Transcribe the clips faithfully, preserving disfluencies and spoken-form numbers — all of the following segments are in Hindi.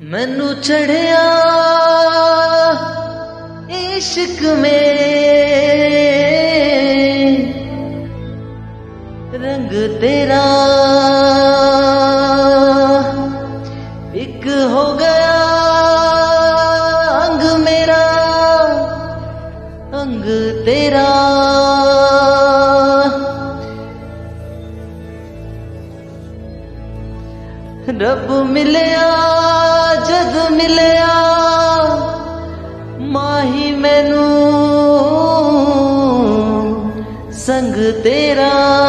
मैनू चढ़िया इश्क में रंग तेरा एक हो गया अंग मेरा अंग तेरा। रब मिलया जद मिलया माही मैनू संग तेरा।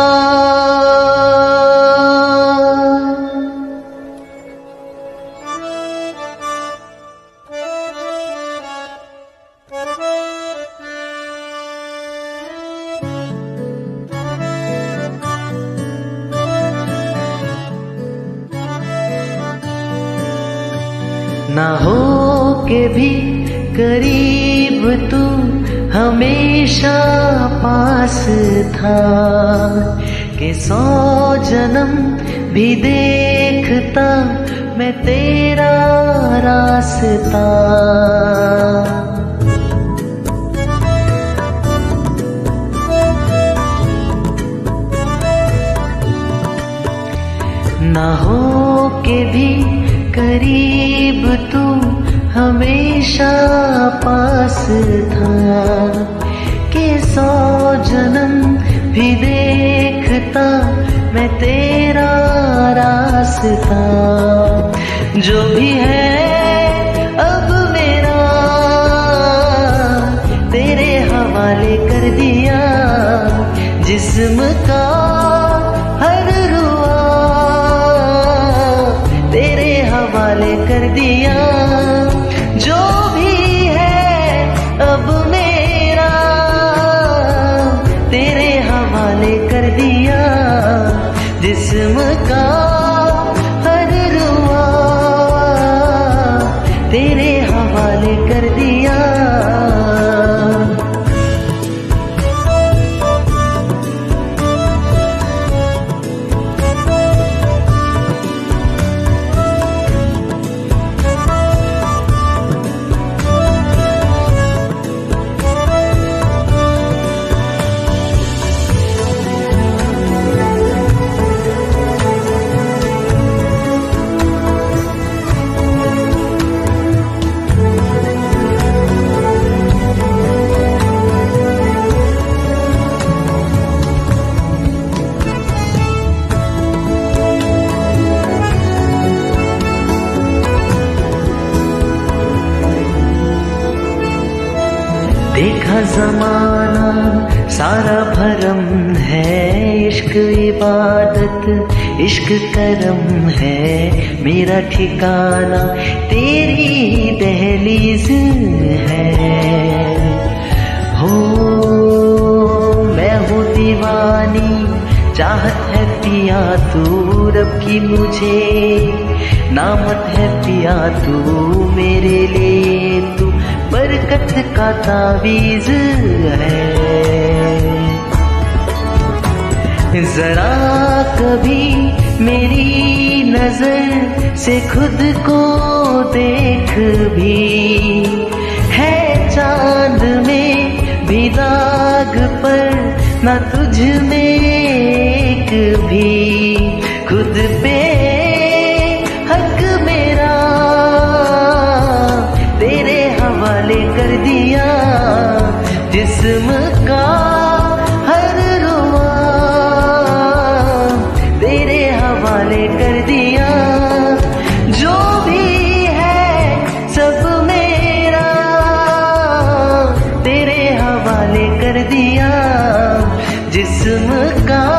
ना हो के भी करीब तू हमेशा पास था कि सौ जन्म भी देखता मैं तेरा रास्ता। ना हो के भी करीब तू हमेशा पास था कि सौ जन्म भी देखता मैं तेरा रास्ता। जो भी है अब मेरा तेरे हवाले कर दिया जिस्म का हर रुआ तेरे हवाले कर दिया। जो भी है अब मेरा तेरे हवाले कर दिया जिस्म का हर रुआ तेरे हवाले कर दिया। देखा जमाना सारा भरम है इश्क इबादत इश्क करम है मेरा ठिकाना तेरी दहलीज है। हो मैं हूँ दीवानी चाहत है पिया तू रब की मुझे नामत है पिया तू मेरे लिए तू बरकत का तावीज है। जरा कभी मेरी नजर से खुद को देख भी है चांद में भी दाग पर न तुझ में एक भी खुद पे हक मेरा तेरे हवाले कर दिया जिस्म का हर रुआ तेरे हवाले कर दिया। जो भी है सब मेरा तेरे हवाले कर दिया जिस्म का